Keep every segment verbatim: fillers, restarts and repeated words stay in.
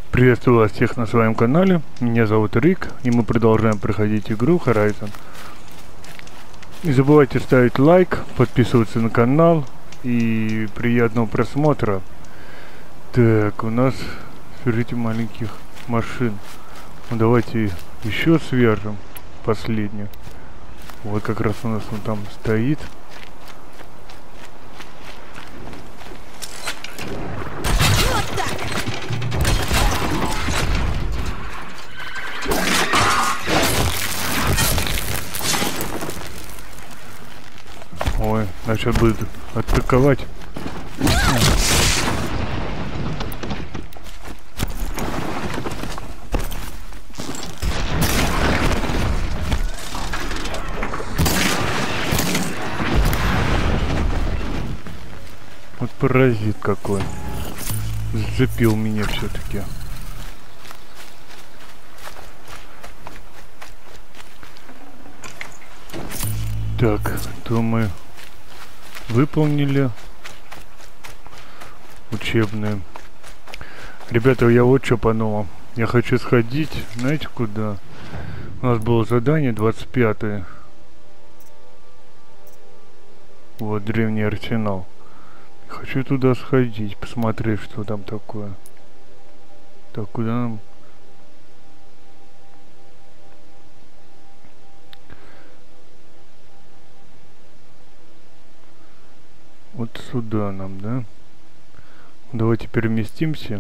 Приветствую вас всех на своем канале. Меня зовут Рик, и мы продолжаем проходить игру Horizon. Не забывайте ставить лайк, подписываться на канал и приятного просмотра. Так, у нас, смотрите, маленьких машин. Ну, давайте еще свяжем последнюю. Вот как раз у нас он там стоит. Ой, значит будет атаковать. Вот паразит какой. Зацепил меня все-таки. Так, то мы выполнили учебные. Ребята, я вот что подумал. Я хочу сходить, знаете куда? У нас было задание двадцать пятое. Вот древний арсенал. Хочу туда сходить, посмотреть, что там такое. Так, куда нам? Вот сюда нам, да? Давайте переместимся.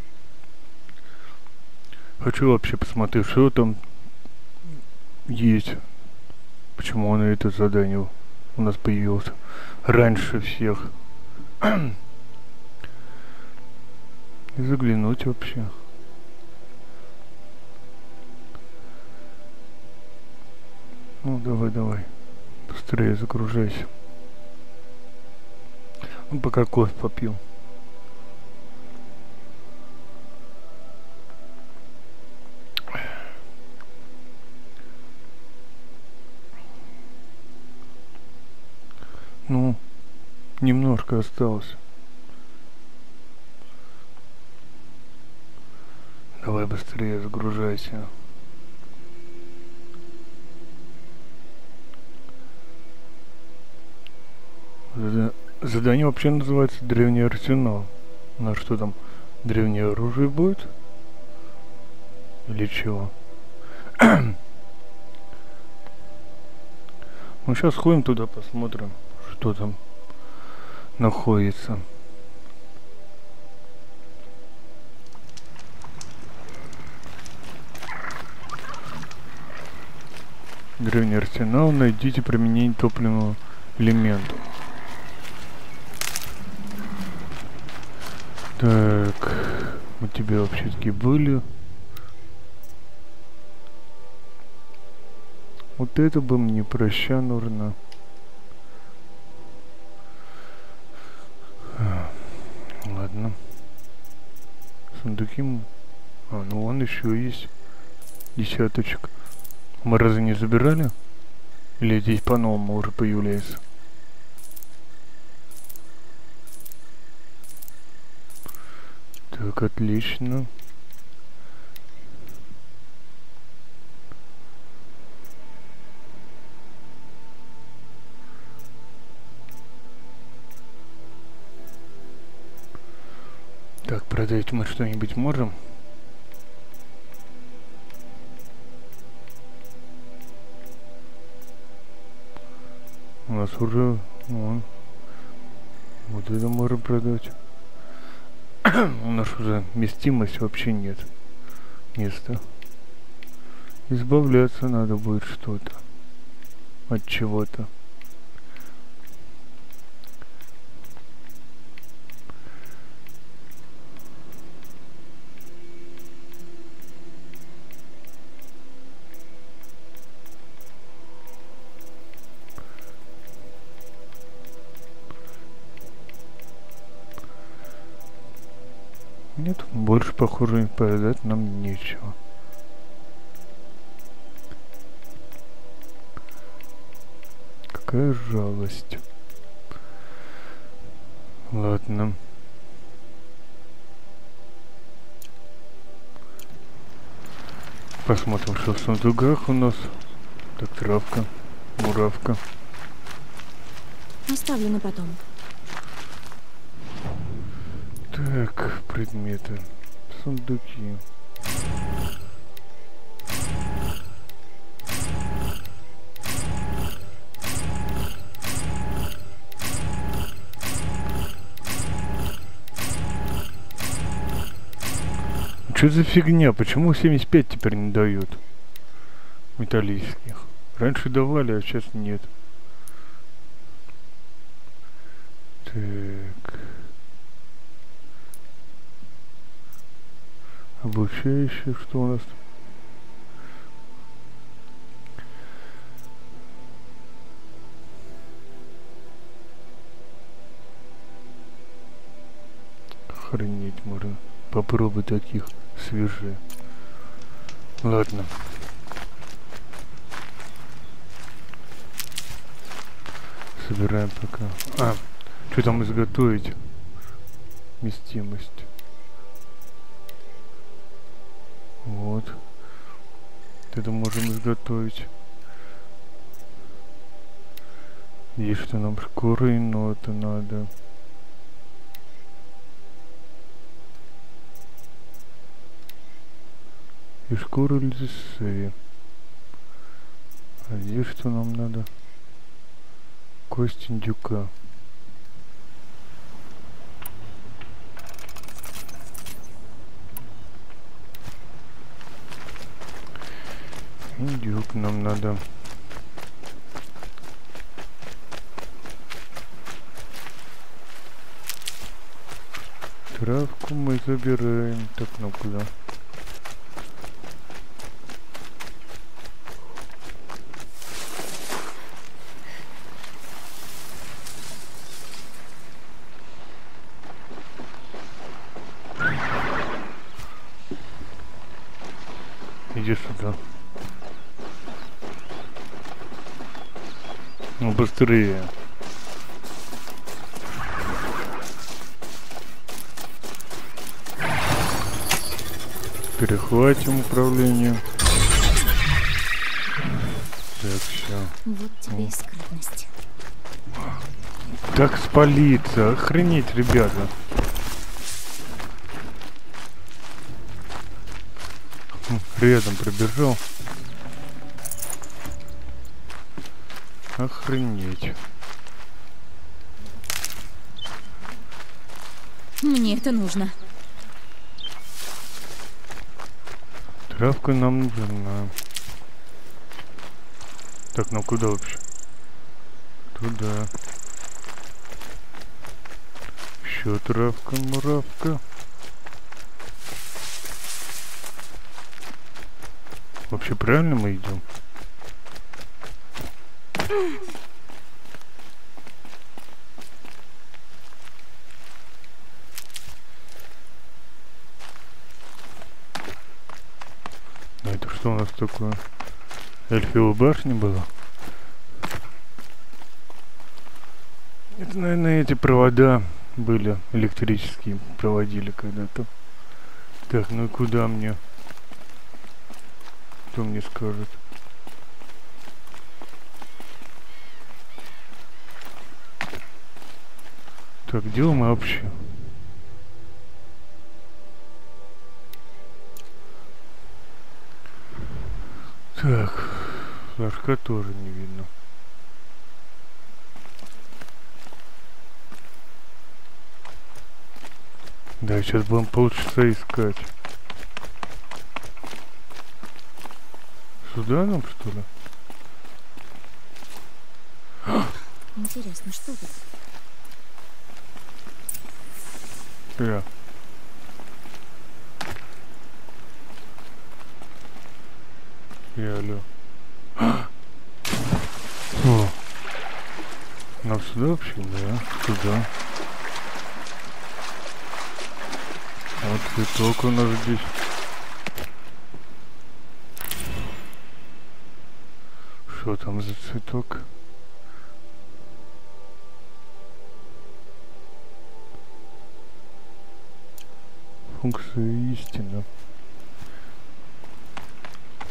Хочу вообще посмотреть, что там есть. Почему оно это задание у нас появилось раньше всех. И заглянуть вообще. Ну, давай, давай. Быстрее загружайся. Ну, пока кофе попью. Ну, немножко осталось. Давай быстрее загружайся. Задание вообще называется древний арсенал. На что там? Древнее оружие будет? Или чего? Ну сейчас ходим туда, посмотрим, что там находится. Древний арсенал. Найдите применение топливного элемента. Так, у тебя вообще такие были. Вот это бы мне проща нужно. Ладно. Сундуки. А, ну вон еще есть десяточек. Мы разве не забирали? Или здесь по-новому уже появляется? Так, отлично. Так, продать мы что-нибудь можем? У нас уже... Вон. Вот это можем продать. У нас уже вместимость вообще нет. Места. Избавляться надо будет что-то. От чего-то. Нет, больше, похоже, продать нам нечего. Какая жалость. Ладно. Посмотрим, что в сундуках у нас. Так, травка, муравка. Оставлю на потом. Так, предметы. Сундуки. Что за фигня? Почему семьдесят пять теперь не дают? Металлических. Раньше давали, а сейчас нет. Так. Обучающее, что у нас? Охренеть можно. Попробуй таких свежие. Ладно. Собираем пока. А, что там изготовить? Вместимость. Вот. Это можем изготовить. Есть что нам шкуры, но это надо. И шкуры лисы. А здесь что нам надо? Кость индюка. Индюк нам надо. Травку мы забираем. Так, ну куда? Иди сюда. Ну быстрее. Перехватим управление. Так, все. Вот тебе и скрытность. Так спалиться. Охренеть, ребята. Рядом пробежал. Охренеть. Мне это нужно. Травка нам нужна. Так, ну куда вообще? Туда. Еще травка, муравка. Вообще правильно мы идем? А это что у нас такое? Эльфиева башня была? Это, наверное, эти провода были электрические, проводили когда-то. Так, ну и куда мне? Кто мне скажет? Так, где мы вообще? Так, флажка тоже не видно. Да, сейчас будем полчаса искать. Сюда нам, что ли? Интересно, что тут? Да. Я, алло. О. Нам сюда вообще? Да, сюда. Вот цветок у нас здесь. Что там за цветок? Функция истины.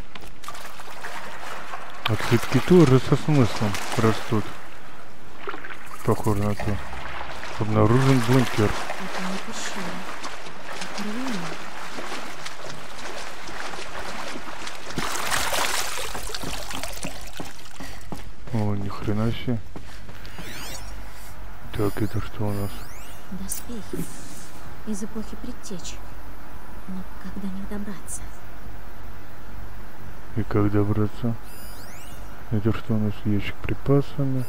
А цветки тоже со смыслом растут. Похоже на то. Обнаружен бункер. Это не пещера. Это руина. О, ни хрена себе. Так, это что у нас? Доспехи. Из эпохи предтеч. Но как до них добраться? И как добраться? Это что у нас? Ящик припасами.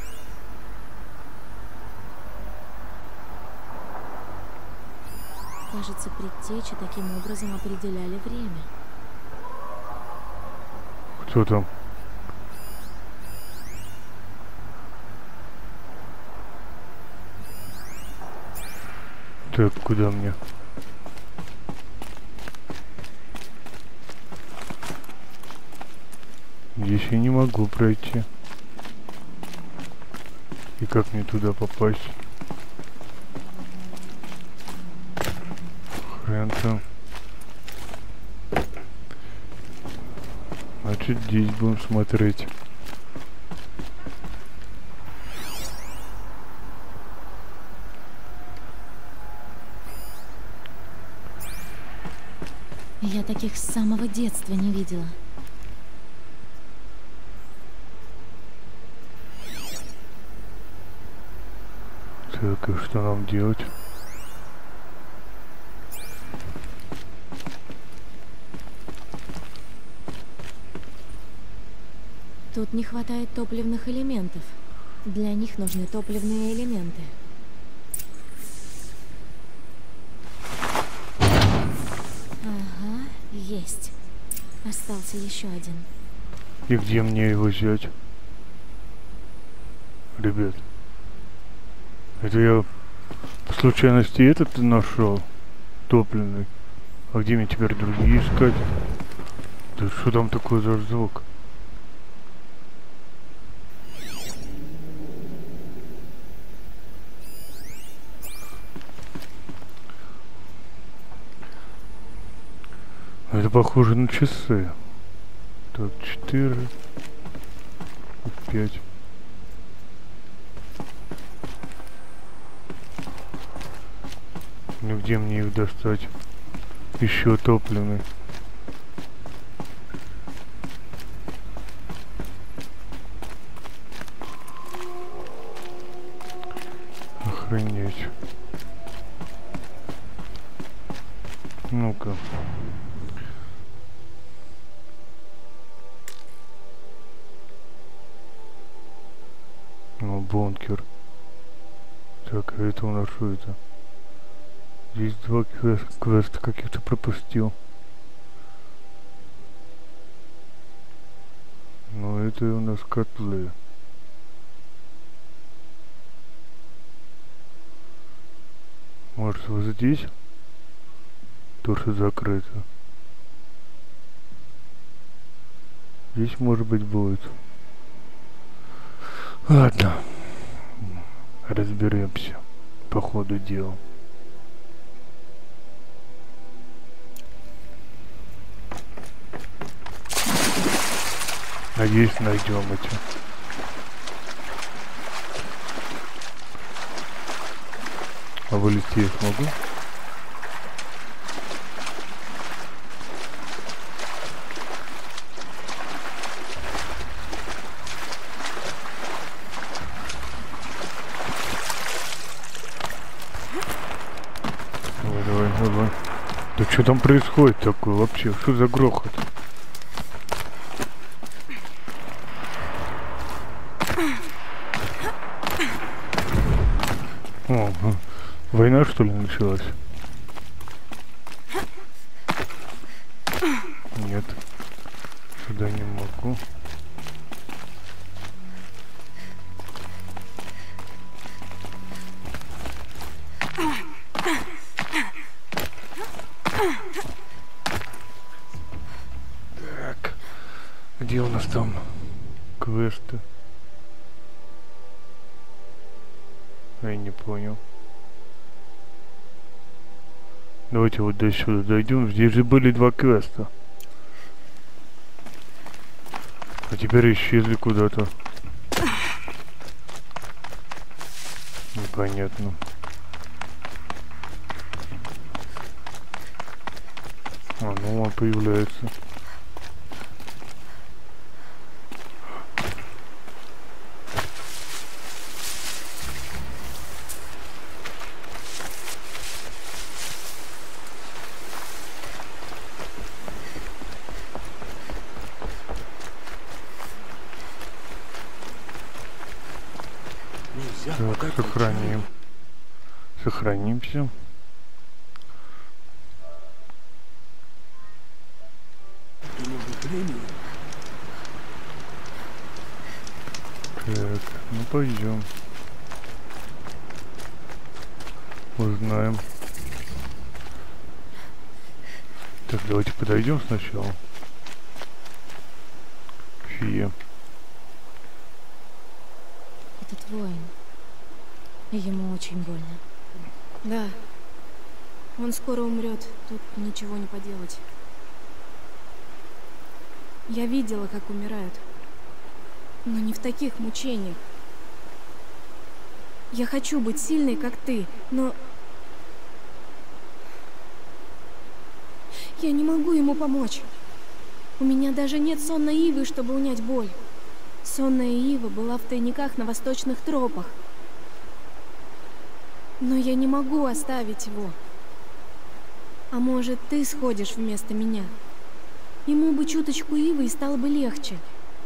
Кажется, предтечи таким образом определяли время. Кто там? Так, куда мне? Здесь я не могу пройти. И как мне туда попасть? Хрен там. Значит, здесь будем смотреть. Я таких с самого детства не видела. Так, и что нам делать? Тут не хватает топливных элементов. Для них нужны топливные элементы. Ага, есть. Остался еще один. И где мне его взять? Ребят. Это я по случайности этот нашел. Топливный. А где мне теперь другие искать? Да что там такое за звук? Это похоже на часы. Так, четыре, пять. Ну где мне их достать? Еще топливный. Охренеть. Ну-ка. Ну, бункер. Так, а это у нас что это? Здесь два квеста, квеста каких-то пропустил. Ну, это у нас котлы. Может, вот здесь? Тоже закрыто. Здесь, может быть, будет. Ладно. Разберемся по ходу дела. Надеюсь, найдем эти. А вылезти я смогу? Давай, давай, давай. Да что там происходит такое вообще? Что за грохот? О, война что ли началась? Нет, сюда не могу. Так, где у нас там квесты? Я не понял. Давайте вот до сюда дойдем. Здесь же были два квеста. А теперь исчезли куда-то. Непонятно. А, ну он появляется. Так, сохраним. Сохранимся. Так, ну пойдем. Узнаем. Так, давайте подойдем сначала. Фия. Этот воин. Ему очень больно. Да. Он скоро умрет. Тут ничего не поделать. Я видела, как умирают. Но не в таких мучениях. Я хочу быть сильной, как ты, но... Я не могу ему помочь. У меня даже нет сонной ивы, чтобы унять боль. Сонная ива была в тайниках на восточных тропах. Но я не могу оставить его. А может, ты сходишь вместо меня? Ему бы чуточку ивы и стало бы легче.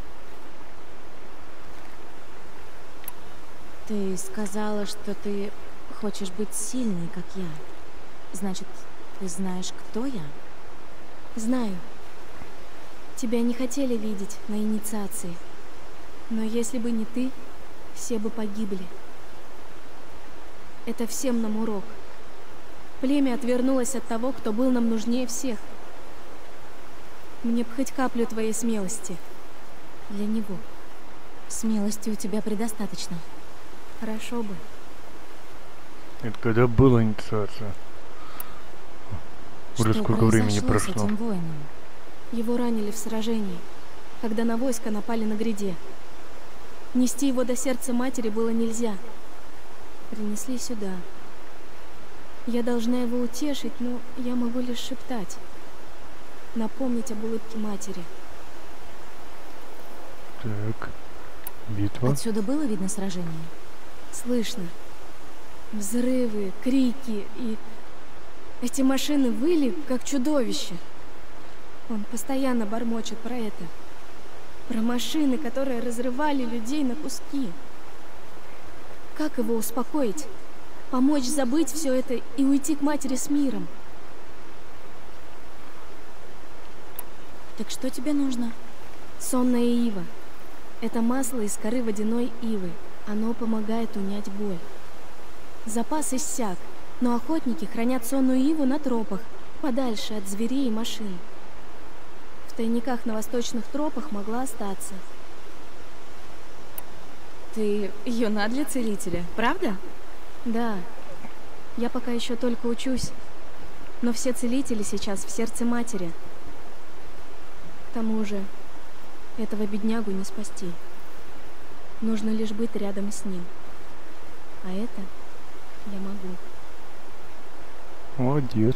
Ты сказала, что ты хочешь быть сильной, как я. Значит, ты знаешь, кто я? Знаю. Тебя не хотели видеть на инициации. Но если бы не ты, все бы погибли. Это всем нам урок. Племя отвернулось от того, кто был нам нужнее всех. Мне б хоть каплю твоей смелости. Для него. Смелости у тебя предостаточно. Хорошо бы. Это когда была инициация? Уже Что сколько времени произошло прошло? с этим воином? Его ранили в сражении, когда на войско напали на гряде. Нести его до сердца матери было нельзя. Принесли сюда. Я должна его утешить, но я могу лишь шептать. Напомнить об улыбке матери. Так, битва. Отсюда было видно сражение? Слышно. Взрывы, крики и... Эти машины выли, как чудовища. Он постоянно бормочет про это. Про машины, которые разрывали людей на куски. Как его успокоить? Помочь забыть все это и уйти к матери с миром? Так что тебе нужно? Сонная ива. Это масло из коры водяной ивы. Оно помогает унять боль. Запас иссяк, но охотники хранят сонную иву на тропах, подальше от зверей и машин. В тайниках на восточных тропах могла остаться. Ты юна для целителя, правда? Да. Я пока еще только учусь, но все целители сейчас в сердце матери. К тому же, этого беднягу не спасти. Нужно лишь быть рядом с ним. А это я могу. Молодец.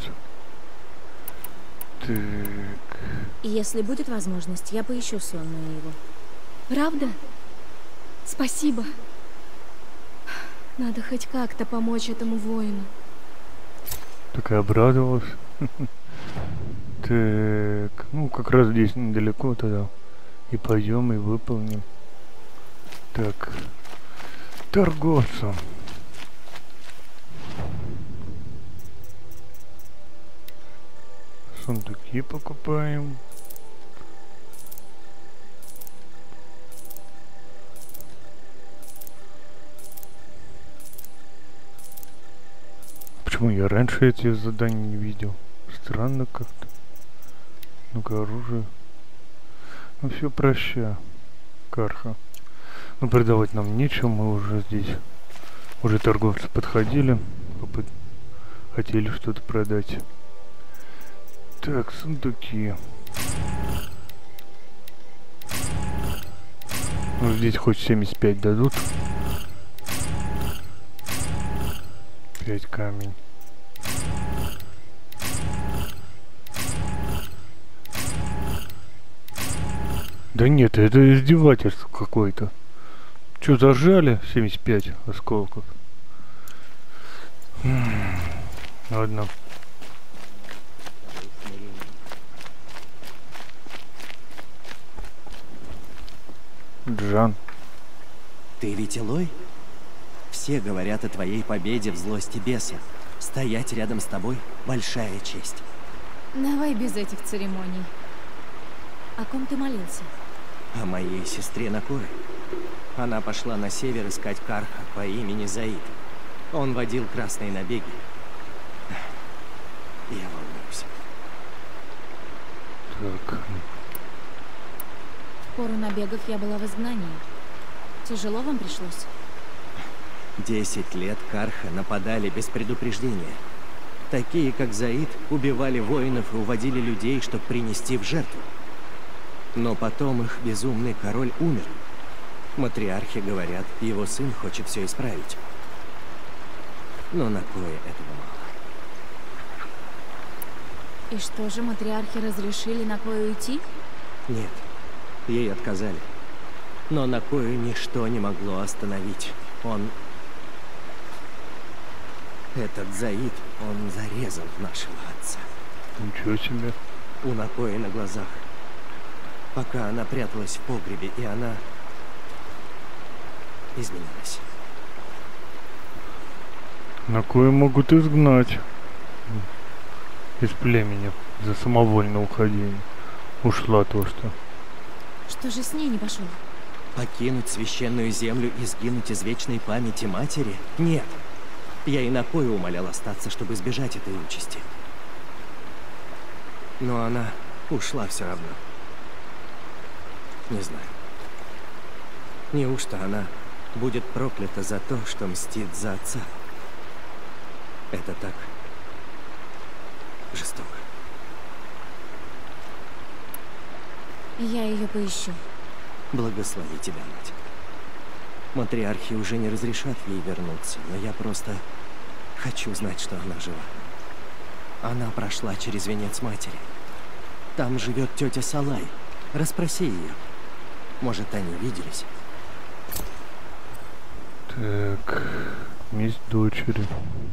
Так. Если будет возможность, я поищу сонную его. Правда? Спасибо. Надо хоть как-то помочь этому воину. Так и обрадовалась. Так, ну как раз здесь недалеко тогда. И пойдем и выполним. Так, торговцам. Сундуки покупаем. Почему я раньше эти задания не видел? Странно как-то. Ну-ка, оружие. Ну все, проща. Карха. Ну, продавать нам нечего, мы уже здесь. Уже торговцы подходили. Попыт... Хотели что-то продать. Так, сундуки. Может, здесь хоть семьдесят пять дадут? пять камень. Да нет, это издевательство какое-то. Чё, зажали? семьдесят пять осколков. М-м, ладно. Джан. Ты ведь Элой? Все говорят о твоей победе в злости беса. Стоять рядом с тобой — большая честь. Давай без этих церемоний. О ком ты молился? О моей сестре Накоре. Она пошла на север искать Карха по имени Заид. Он водил красные набеги. Я волнуюсь. Так. В пору набегов я была в изгнании. Тяжело вам пришлось? Десять лет Карха нападали без предупреждения. Такие, как Заид, убивали воинов и уводили людей, чтобы принести в жертву. Но потом их безумный король умер. Матриархи говорят, его сын хочет все исправить. Но на кое этого мало. И что же, матриархи разрешили на кое уйти? Нет, ей отказали. Но на кое ничто не могло остановить. Он... Этот Заид, он зарезал нашего отца. Ничего себе. У Накои на глазах. Пока она пряталась в погребе, и она изменилась. На кое могут изгнать из племени за самовольное уходение. Ушла то, что. Что же с ней не пошел? Покинуть священную землю и сгинуть из вечной памяти матери? Нет. Я и на кое умолял остаться, чтобы избежать этой участи. Но она ушла все равно. Не знаю. Неужто она будет проклята за то, что мстит за отца? Это так жестоко. Я ее поищу. Благослови тебя, мать. Матриархи уже не разрешат ей вернуться, но я просто хочу знать, что она жива. Она прошла через венец матери. Там живет тетя Салай. Расспроси ее. Может, они виделись? Так, месть дочери.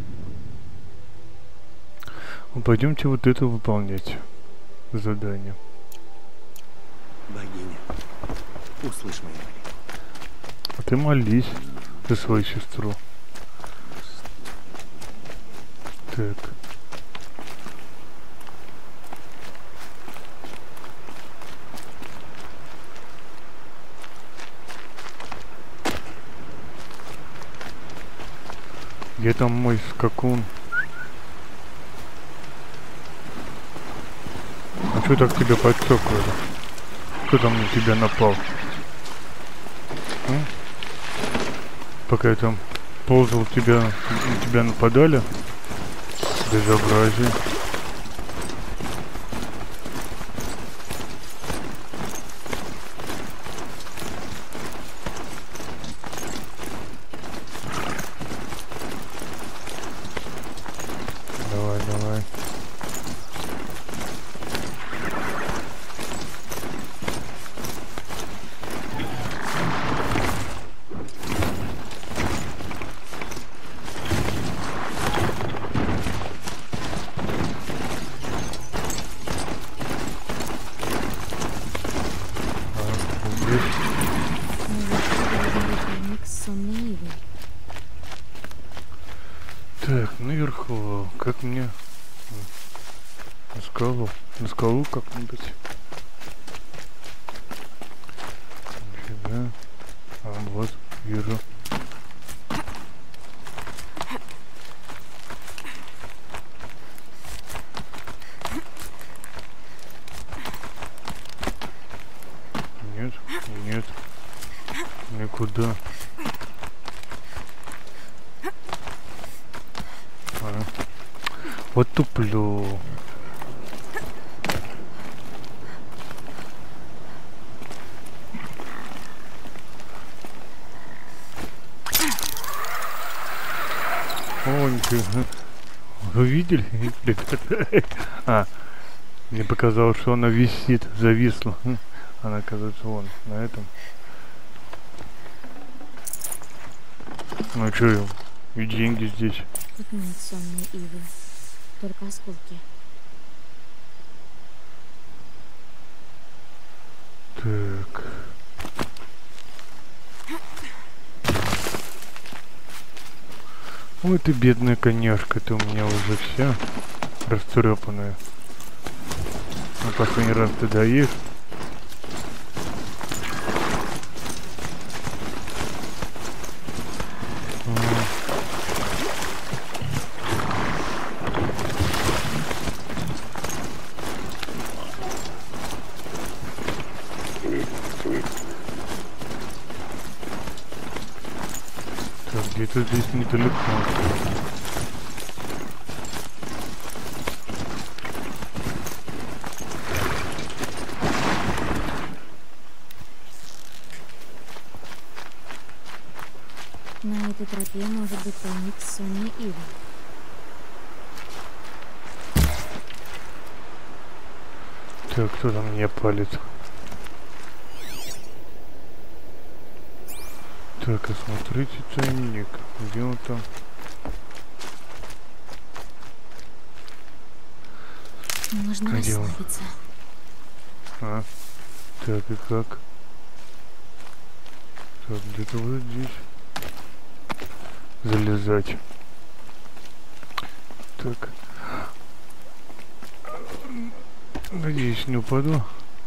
Ну, пойдемте вот это выполнять задание. Богиня, услышь мои молитвы. А ты молись за свою сестру. Так. Где там мой скакун? А что так тебя подцокало? Кто там на тебя напал? А? Пока я там ползал, тебя, на тебя нападали? Безобразие. Давай, давай. Так, наверху, как мне на скалу, на скалу как-нибудь. Нифига. А вот, вижу. Нет, нет, никуда. Вот туплю. Вы видели, ребята? А, мне показалось, что она висит, зависла. Она, оказывается, вон, на этом. Ну что, и деньги здесь. Тут нет сонной ивы, только осколки. Так. Ой, ты бедная коняшка, ты у меня уже вся растрепанная. Ну, последний раз ты доешь. Где-то здесь недалеко. На этой тропе может быть тайник сонной ивы. Так, кто там меня палит? Так, осмотрите тайник. Где он там? Можно Где он? расслабиться. А, так и как? Так, где-то вот здесь. Залезать. Так. Надеюсь, не упаду.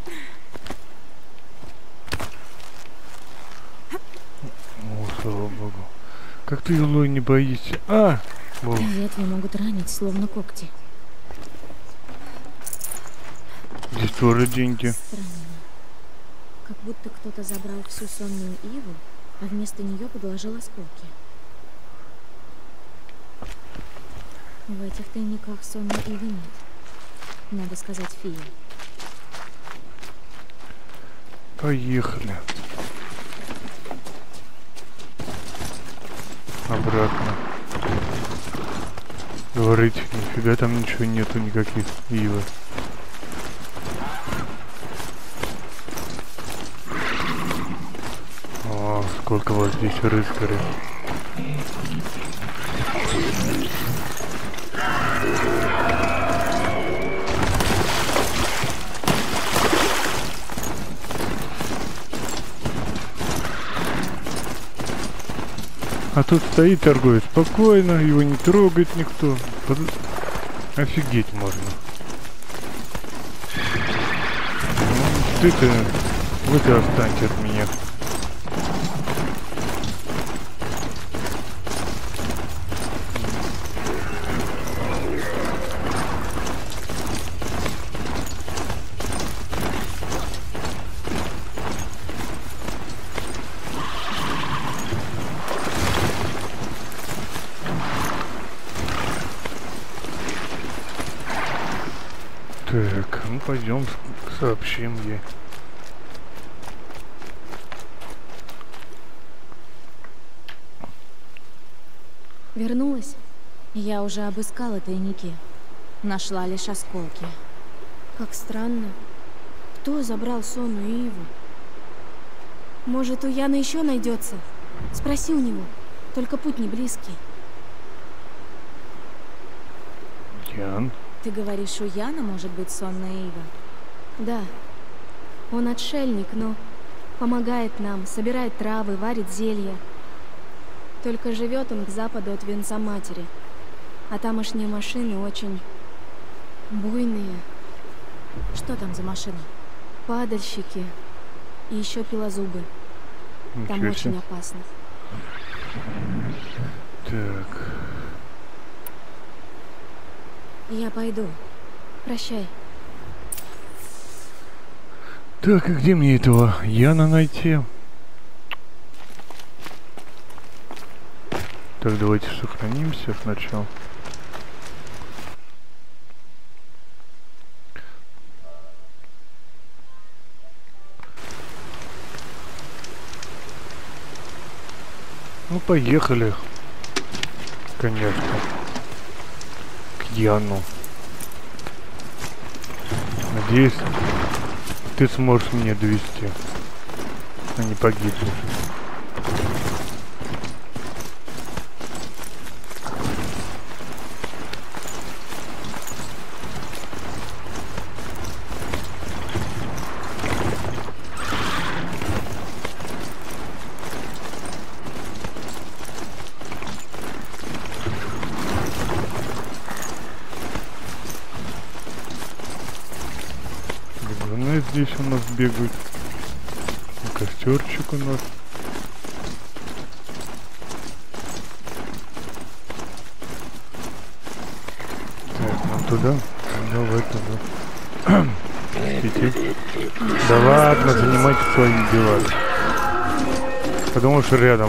О, слава богу. Как ты, Илой, не боишься? А! Бог. Ветви могут ранить, словно когти. Здесь тоже деньги. Странно. Как будто кто-то забрал всю сонную иву, а вместо нее подложил осколки. В этих тайниках сонной ивы нет. Надо сказать фее. Поехали. Обратно. Говорить, нифига там ничего нету, никаких ивы. О, сколько вас здесь рыскарей. А тут стоит торговец спокойно, его не трогает никто. Под... Офигеть можно. Ну, ты-то, вот и останься от меня. Так, ну пойдем сообщим ей. Вернулась? Я уже обыскала тайники. Нашла лишь осколки. Как странно. Кто забрал сонную иву? Может, у Яна еще найдется? Спроси у него. Только путь не близкий. Ян? Ты говоришь, у Яна может быть сонная ива? Да. Он отшельник, но помогает нам, собирает травы, варит зелья. Только живет он к западу от венца матери. А тамошние машины очень буйные. Что там за машина? Падальщики. И еще пилозубы. Там Ничего очень себе. опасно. Так. Я пойду. Прощай. Так, и где мне этого Яна найти? Так, давайте сохранимся сначала. Ну, поехали. Конечно. Яну. Надеюсь, ты сможешь меня довести, а не погибнешь. Здесь у нас бегают. Костерчик у нас. Так, нам туда. Давай туда. Идите. Да ладно, занимайтесь своими делами. Потому что рядом.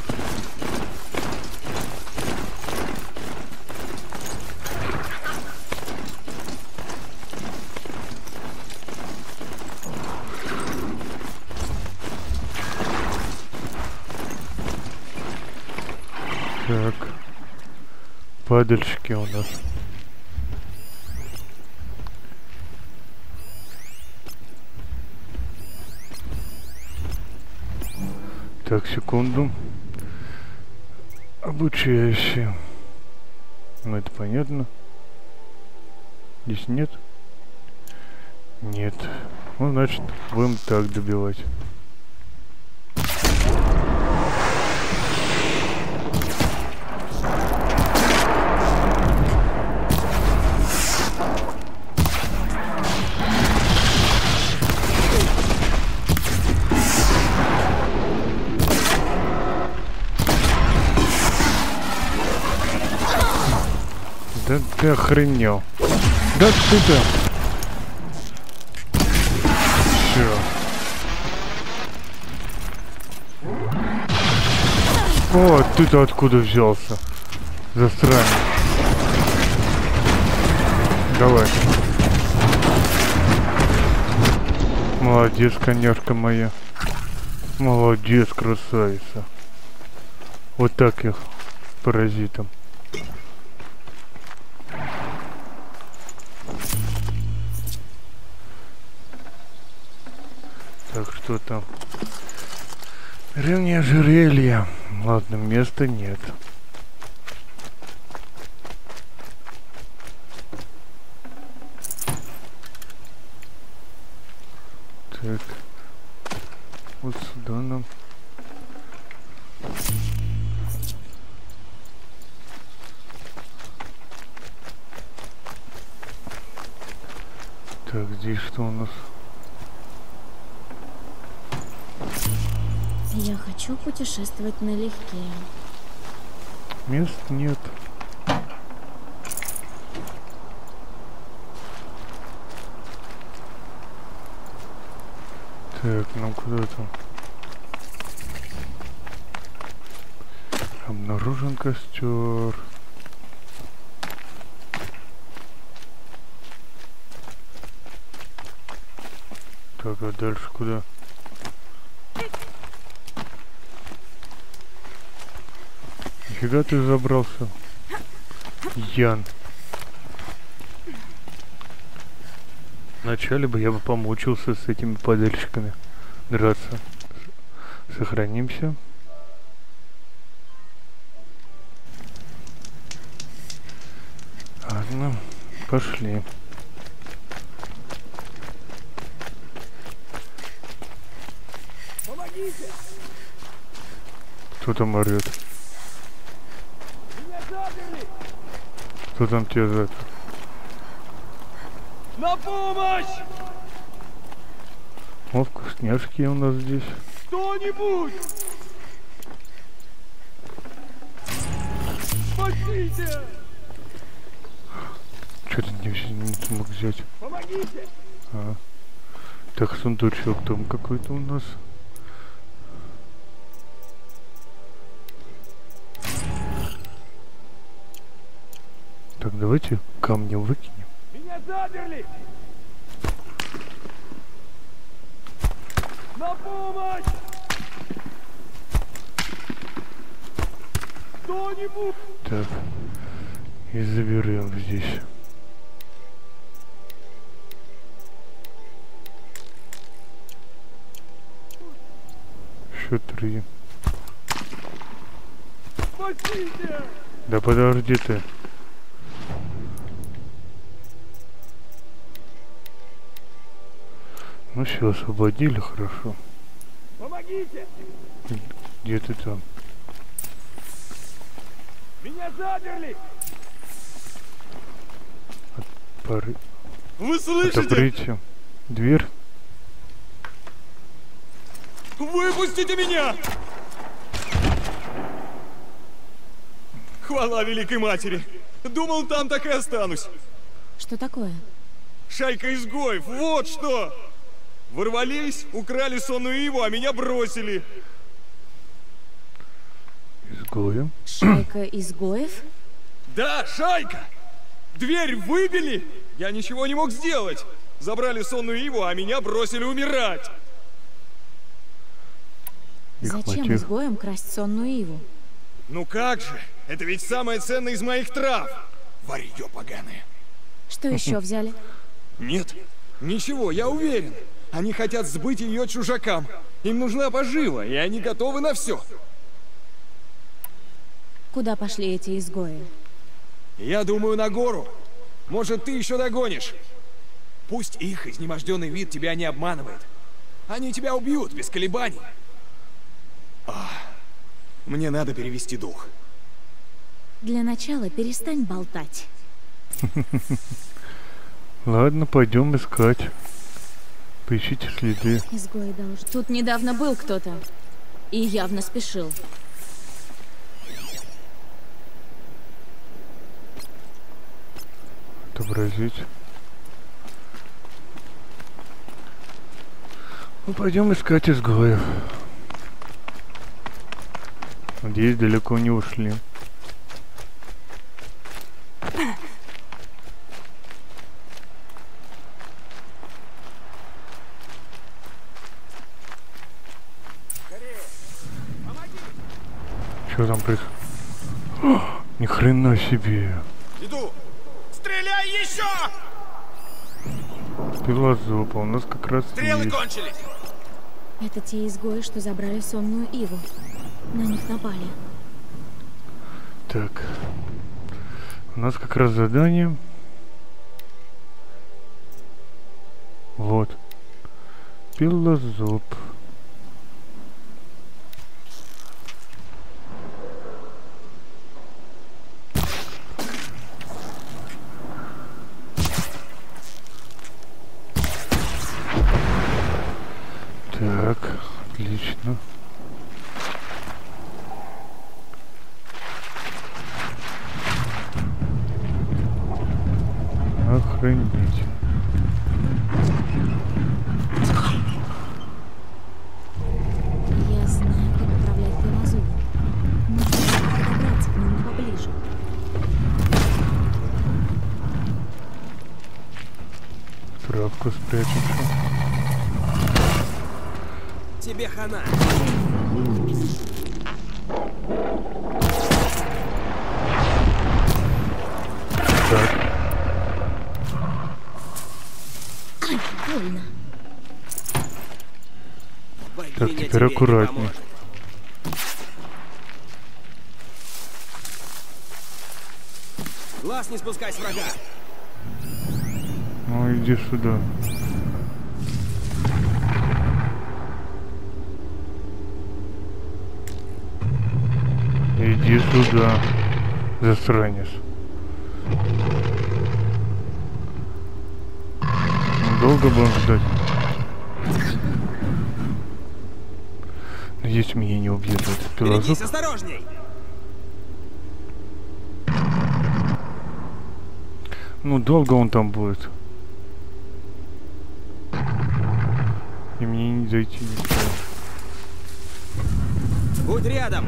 Так, падальщики у нас. Так, секунду. Обучающие. Ну, это понятно. Здесь нет? Нет. Ну, значит, будем так добивать. Да ты охренел. Да ты да. Всё. О, ты-то откуда взялся? Засранец. Давай. Молодец, коняшка моя. Молодец, красавица. Вот так их паразитом. Так, что там? Древнее ожерелье. Ладно, места нет. Так. Вот сюда нам. Так, здесь что у нас? Я хочу путешествовать налегке. Мест нет. Так, ну куда там? Обнаружен костер. Так, а дальше куда? Нифига ты забрался, Ян. Вначале бы я бы помучился с этими падальщиками драться. Сохранимся. Ладно, пошли. Помогите! Кто там орёт? Меня заперли! Кто там тебя запер? На помощь! О, вкусняшки у нас здесь. Кто-нибудь! Спасите! Что-то не, не смог взять. Помогите! А. Так, сундучок там какой-то у нас. Так, давайте камни выкинем. Меня заперли! На помощь! Кто-нибудь! Так. И заберем здесь. Еще три. Спасите! Да подожди ты. Ну все, освободили, хорошо. Помогите! Где ты там? Меня заперли! Пары. Вы слышите? Отоприте дверь. Выпустите меня! Хвала Великой Матери! Думал, там так и останусь. Что такое? Шайка изгоев, вот что! Ворвались, украли сонную Иву, а меня бросили. Изгоем. Шайка изгоев? Да, шайка! Дверь выбили! Я ничего не мог сделать. Забрали сонную Иву, а меня бросили умирать. Их Зачем мотив. изгоем красть сонную иву? Ну как же? Это ведь самое ценное из моих трав. Варьё поганое. Что еще взяли? Нет, ничего, я уверен. Они хотят сбыть ее чужакам. Им нужна пожива, и они готовы на все. Куда пошли эти изгои? Я думаю, на гору. Может, ты еще догонишь. Пусть их изнеможденный вид тебя не обманывает. Они тебя убьют без колебаний. Ах, мне надо перевести дух. Для начала перестань болтать. Ладно, пойдем искать. Поищите следы. Изгои должны... Тут недавно был кто-то. И явно спешил. Отобразить. Ну, пойдем искать изгоев. Надеюсь, далеко не ушли. Что там происходит? Ни хрена себе. Иду. Стреляй еще! Пилозопа у нас как раз Стрелы есть. кончились. Это те изгои, что забрали сонную иву. На них напали. Так. У нас как раз задание. Вот. Пилозоп. Так, отлично. Охренеть. Я знаю, как управлять пилозубом. Нужно подобраться к нему поближе. Травку спрячемся. Тебе хана. Так, Ай, больно. Богиня так, тебе теперь не аккуратней. поможет. Глаз не спускай с врага. Ну иди сюда. Иди сюда, засранец. Ну, долго будем ждать? Надеюсь, меня не убьет этот пилозуб. Берегись, осторожней. Ну, долго он там будет. И мне не зайти никуда. Будь рядом.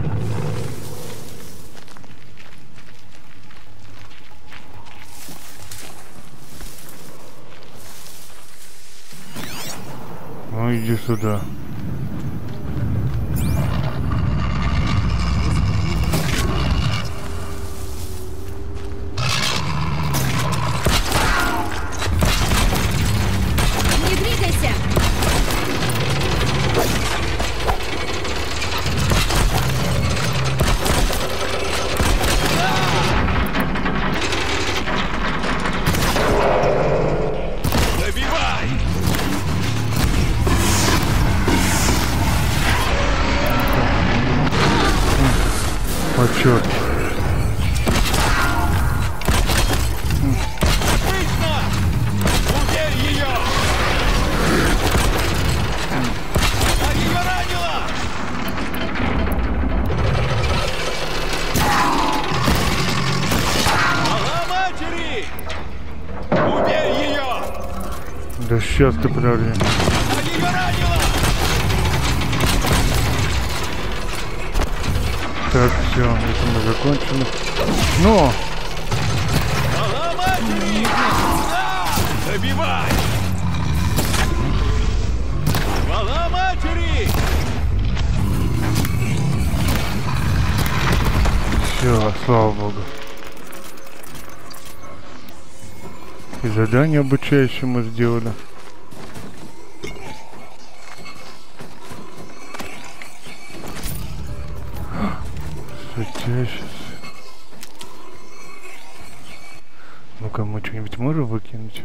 Ну, иди сюда. Черт. Отлично! Убей ее! Я ее ранила! Мала матери! Убей ее! Да сейчас ты подожди. Я ее ранила! Так, все, это мы закончили. Но! Мала матери! Да! Забивай! Мала матери! Все, слава богу. И задание обучающее мы сделали. Светящийся. Ну-ка, мы что-нибудь можем выкинуть?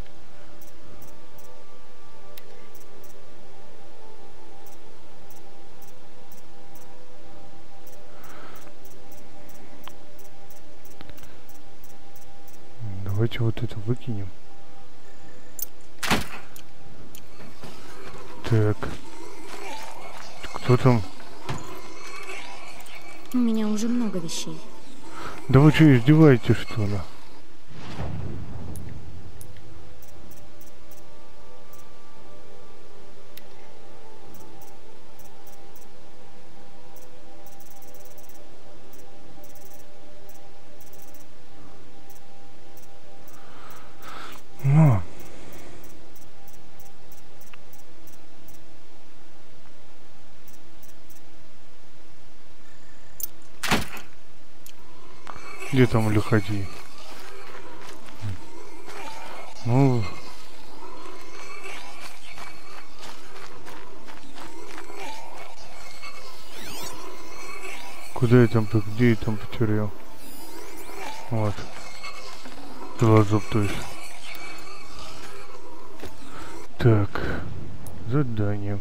Давайте вот это выкинем. Так. Кто там? У меня уже много вещей. Да вы что, издеваетесь, что ли? Ну. Где там лиходей? Ну... Куда я там, где я там потерял? Вот. Два зуб, то есть. Так. Задание.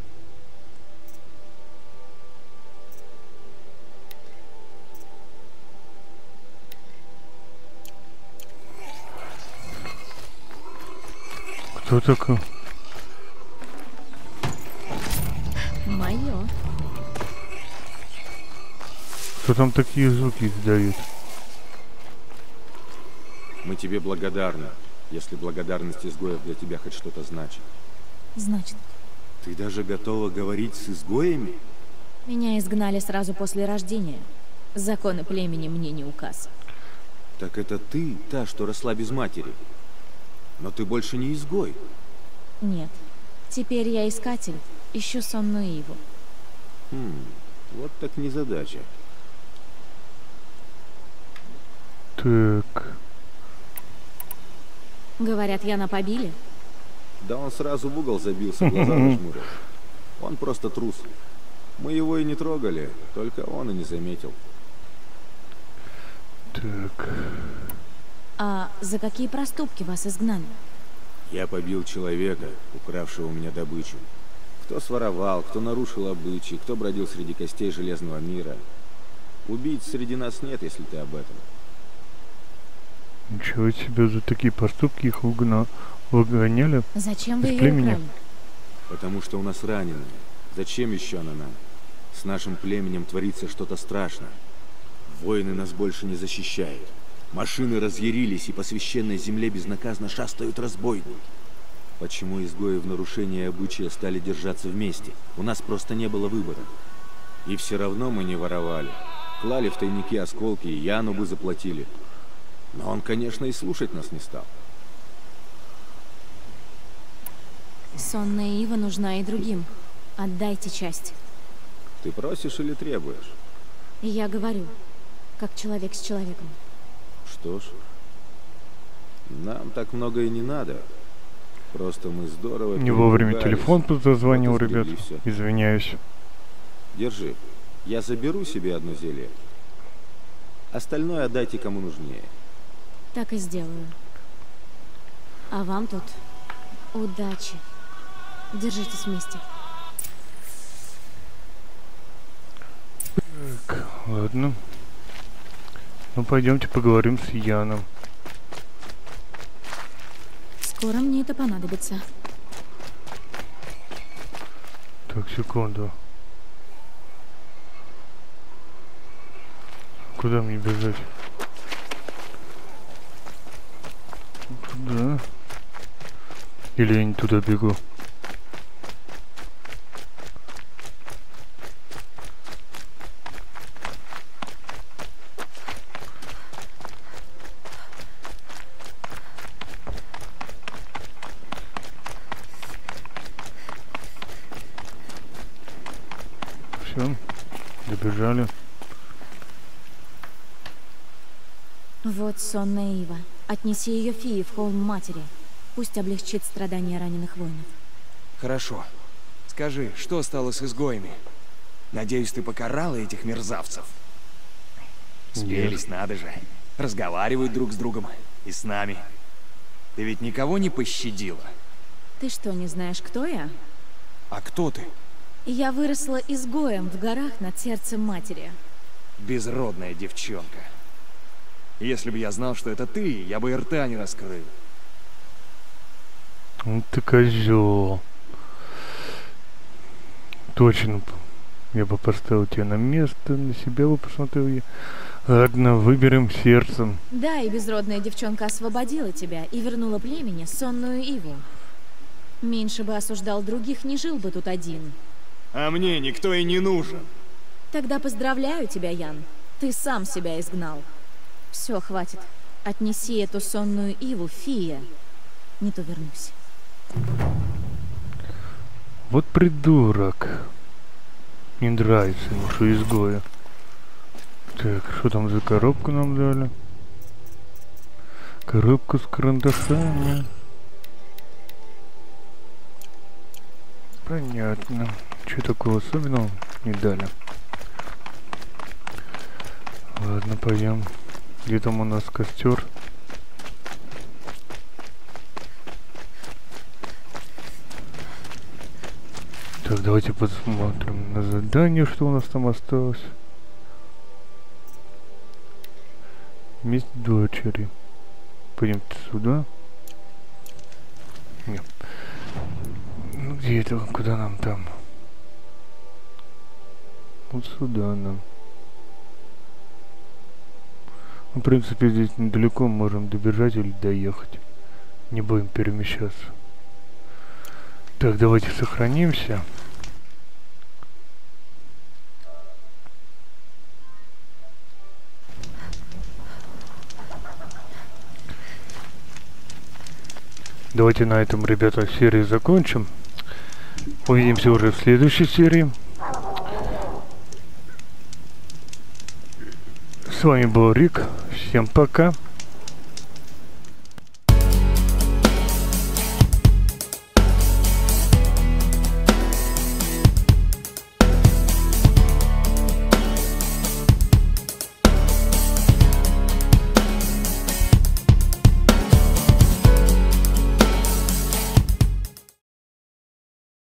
Кто такой? Мое. Кто там такие звуки издает? Мы тебе благодарны, если благодарность изгоев для тебя хоть что-то значит. Значит, Ты даже готова говорить с изгоями? меня изгнали сразу после рождения. Законы племени мне не указ. Так это ты, та, что росла без матери. Но ты больше не изгой. Нет. Теперь я искатель. Ищу сонную Иву. Хм, вот так незадача. Так. Говорят, Яна побили? Да он сразу в угол забился, глаза зажмурил. Он просто трус. Мы его и не трогали, только он и не заметил. Так. А за какие проступки вас изгнали? Я побил человека, укравшего у меня добычу. Кто своровал, кто нарушил обычаи, кто бродил среди костей железного мира. Убийц среди нас нет, если ты об этом. Ничего себе, за такие поступки их угна... выгоняли. Зачем вы Из ее племени? украли? Потому что у нас раненые. Зачем еще она нам? С нашим племенем творится что-то страшное. Воины нас больше не защищают. Машины разъярились, и по священной земле безнаказанно шастают разбойники. Почему изгои в нарушении обычая стали держаться вместе? У нас просто не было выбора. И все равно мы не воровали. Клали в тайники осколки, и Яну бы заплатили. Но он, конечно, и слушать нас не стал. Сонная Ива нужна и другим. Отдайте часть. Ты просишь или требуешь? И я говорю, как человек с человеком. Что ж, нам так много и не надо. Просто мы здорово... Не вовремя перепугались. телефон позвонил, Вот и ребят. сбегли всё. Извиняюсь. Держи. Я заберу себе одно зелье. Остальное отдайте кому нужнее. Так и сделаю. А вам тут удачи. Держитесь вместе. Так, ладно. Ну пойдемте поговорим с Яном. Скоро мне это понадобится. Так, секунду. Куда мне бежать? Туда. Или я не туда бегу? Все, добежали. Вот сонная Ива. Отнеси ее Фии в холм матери. Пусть облегчит страдания раненых воинов. Хорошо. Скажи, что стало с изгоями? Надеюсь, ты покарала этих мерзавцев? Спелись, надо же. Разговаривают друг с другом. И с нами. Ты ведь никого не пощадила? Ты что, не знаешь, кто я? А кто ты? Я выросла изгоем в горах над сердцем матери. Безродная девчонка. Если бы я знал, что это ты, я бы и рта не раскрыл. Ну ты козел. Точно. Я бы поставил тебя на место, на себя бы посмотрел я. Ладно, выберем сердцем. Да, и безродная девчонка освободила тебя и вернула племени сонную Иву. Меньше бы осуждал других, не жил бы тут один. А мне никто и не нужен. Тогда поздравляю тебя, Ян. Ты сам себя изгнал. Все, хватит. Отнеси эту сонную Иву, Фия. Не то вернусь. Вот придурок. Не нравится ему, что изгоя. Так, что там за коробку нам дали? Коробку с карандашами. Понятно. Что такого особенного не дали. Ладно, пойдем. Где там у нас костер? Так, давайте посмотрим на задание, что у нас там осталось. Месть дочери. Пойдемте сюда. Нет. Ну где это? Куда нам там? Вот сюда нам. Ну, в принципе, здесь недалеко можем добежать или доехать. Не будем перемещаться. Так, давайте сохранимся. Давайте на этом, ребята, серию закончим. Увидимся уже в следующей серии. С вами был Рик. Всем пока.